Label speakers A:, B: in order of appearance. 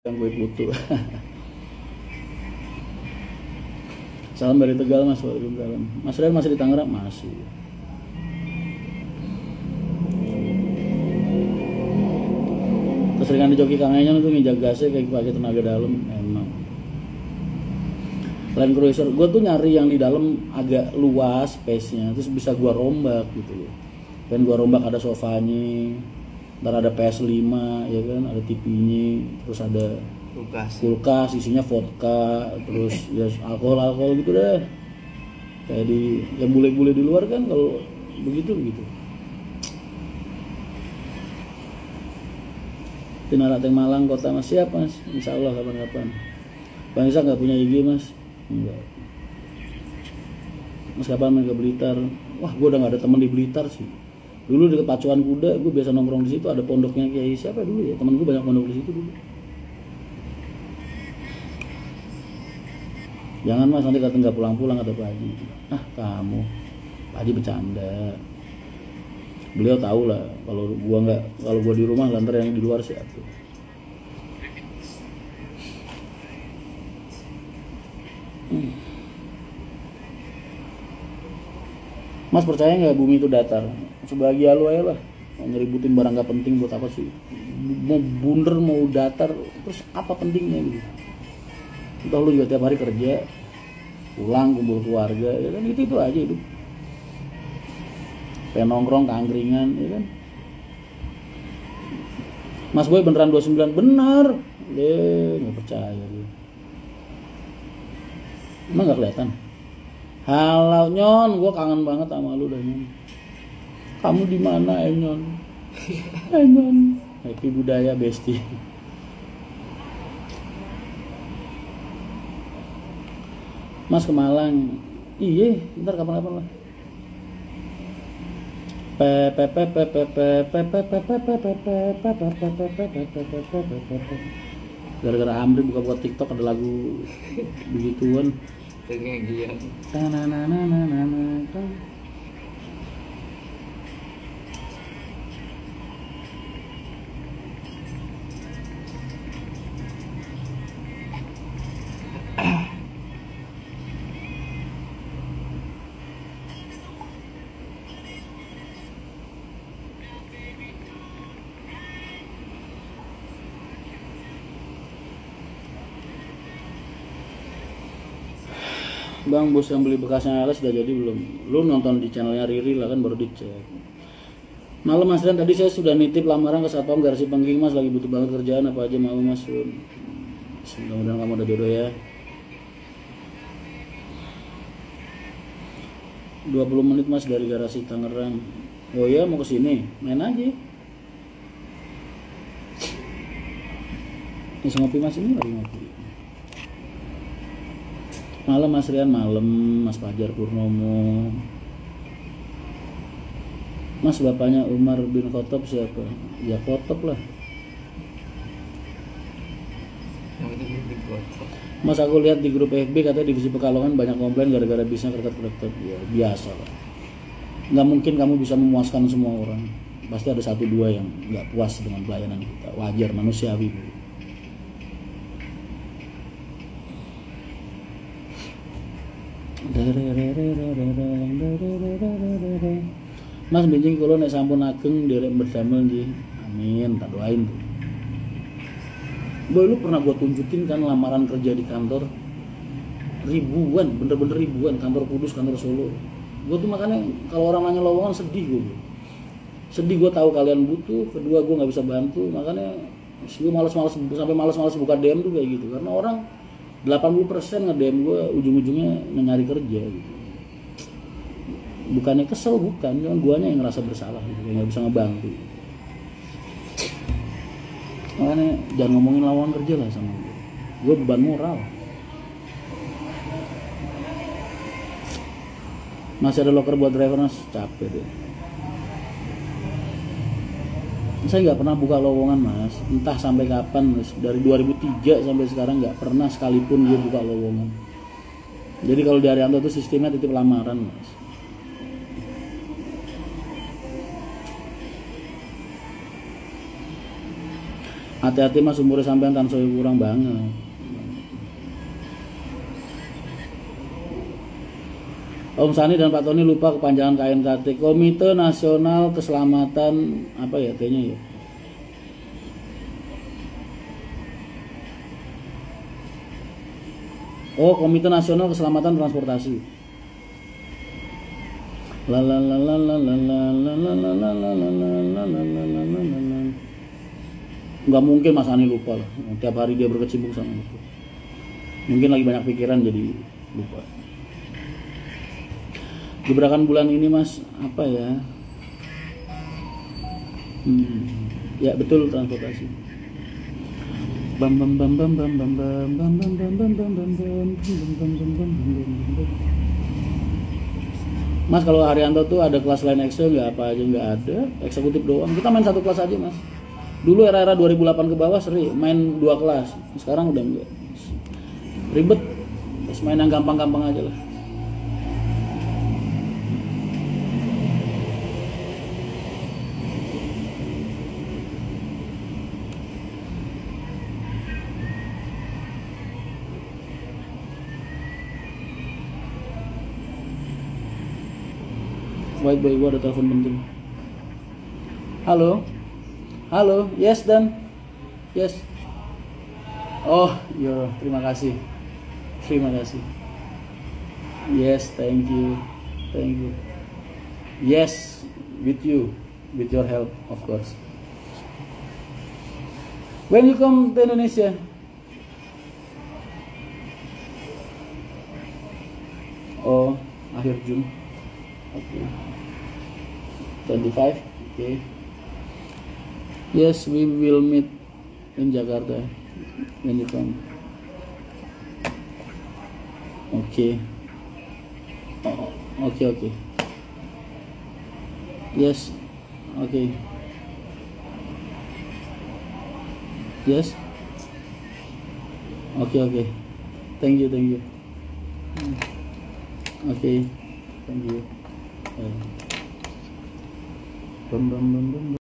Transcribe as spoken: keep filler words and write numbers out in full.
A: yang gue butuh. Salam dari Tegal Mas. Waalaikumsalam. Mas Rian masih di Tangerang? Masih. Keseringan di joki kangenya itu ngejak gasnya kayak pakai tenaga dalam emang. Land Cruiser gue tuh nyari yang di dalam agak luas space-nya, terus bisa gue rombak gitu loh. Dan gue rombak ada sofanya, ntar ada P S lima ya kan, ada T V-nya, terus ada
B: kulkas,
A: kulkas isinya vodka, terus ya alkohol-alkohol gitu deh. Kayak di yang bule-bule di luar kan kalau begitu begitu. Tinarateng Malang kota Mas, siap Mas, insya Allah kapan-kapan. Bang Isa nggak punya I G Mas? Enggak. Mas kapan main ke Blitar? Wah, gue udah nggak ada teman di Blitar sih. Dulu deket Pacuan Kuda, gue biasa nongkrong di situ. Ada pondoknya Kiai siapa dulu ya? Temen gue banyak pondok di situ dulu. Jangan Mas, nanti kata nggak pulang-pulang kata Pak Haji. Ah kamu, Pak Haji bercanda. Beliau tahu lah kalau gua nggak, kalau gua di rumah lantar yang di luar siapa. Hmm. Mas percaya nggak bumi itu datar? Sebagai lu aja lah, ngeributin barang nggak penting buat apa sih? Mau bunder mau datar, terus apa pentingnya gitu? Entah lu juga tiap hari kerja, pulang kumpul keluarga, ya kan itu itu aja hidup. Pengen nongkrong keangkringan, ya kan? Mas Boy beneran dua puluh sembilan, benar. Deh, nggak percaya dia. Emang nggak kelihatan? Halo Nyon, gue kangen banget sama lu dah Nyon. Kamu di mana eh Nyon? Eh Nyon, happy budaya bestie. Mas ke Malang, iya, ntar kapan-kapan lah. Gara-gara Amri buka-buka TikTok ada lagu begituan.
B: Tengengian.
A: Bang, bos yang beli bekasnya Alex sudah jadi belum? Lu nonton di channelnya Riri lah kan, baru dicek. Malam Mas Rian, tadi saya sudah nitip lamaran ke Satpam Garasi Pengging Mas, lagi butuh banget kerjaan, apa aja mau Mas? Mudah-mudahan kamu ada jodoh ya. dua puluh menit Mas dari Garasi Tangerang. Oh iya, mau ke sini, main aja. Ini ngopi Mas, ini lagi ngopi. Malam Mas Rian, malam Mas Fajar Purnomo. Mas bapaknya Umar bin Khattab siapa? Ya Khattab lah. Mas aku lihat di grup F B katanya divisi Pekalongan banyak komplain gara-gara bisnya kereket-kereket. Ya biasa lah. Nggak mungkin kamu bisa memuaskan semua orang. Pasti ada satu dua yang nggak puas dengan pelayanan kita. Wajar, manusiawi. Mas benjing kalau nek sampun ageng derek berdamel nggih. Amin, tak doain tuh. Boy, lu pernah gua tunjukin kan lamaran kerja di kantor ribuan, bener-bener ribuan, kantor Kudus, kantor Solo. Gua tuh makanya kalau orang nanya lowongan sedih gua. Sedih gua tahu kalian butuh, kedua gua nggak bisa bantu, makanya gua malas-malas sampai malas-malas buka D M tuh kayak gitu. Karena orang delapan puluh persen nge-D M gue ujung-ujungnya nyari kerja gitu. Bukannya kesel, bukan, cuma guanya yang ngerasa bersalah gitu, kayak nggak bisa ngebantu. Makanya jangan ngomongin lawan kerja lah sama gue. Gue beban moral. Masih ada loker buat driver Mas, capek deh. Saya nggak pernah buka lowongan Mas, entah sampai kapan Mas. Dari dua ribu tiga sampai sekarang nggak pernah sekalipun gue buka lowongan. Jadi kalau di Arianto itu sistemnya titip lamaran Mas. Hati-hati mas, umurnya sampean tan soyo kurang banget. Om Sani dan Pak Tony lupa kepanjangan K N K T, Komite Nasional Keselamatan apa ya T-nya ya? Oh, Komite Nasional Keselamatan Transportasi. La la la la la la la la la la la la la la la la. Nggak mungkin Mas Ani lupa lah. Tiap hari dia berkecimpung sama itu. Mungkin lagi banyak pikiran jadi lupa. Gebrakan bulan ini Mas apa ya? Hmm, ya betul transportasi. Bam bam bam bam bam bam bam bam bam bam bam bam bam bam. Mas kalau Haryanto tuh ada kelas lain ekstra nggak? Apa aja nggak ada, eksekutif doang. Kita main satu kelas aja Mas. Dulu era-era dua ribu delapan ke bawah sering main dua kelas. Sekarang udah enggak. Ribet. Terus main yang gampang-gampang aja lah. White boy, gua ada telepon penting. Halo, halo, yes dan, yes. Oh, yo, terima kasih, terima kasih. Yes, thank you, thank you. Yes, with you, with your help, of course. When you come to Indonesia? Oh, akhir Juni. Oke. Okay. twenty-five, oke. Okay. Yes, we will meet in Jakarta when you come. Oke. Okay. Oh, oke okay, oke. Okay. Yes, oke. Okay. Yes. Oke okay, oke. Okay. Thank you, thank you. Oke, okay. Thank you. Bum bum bum bum.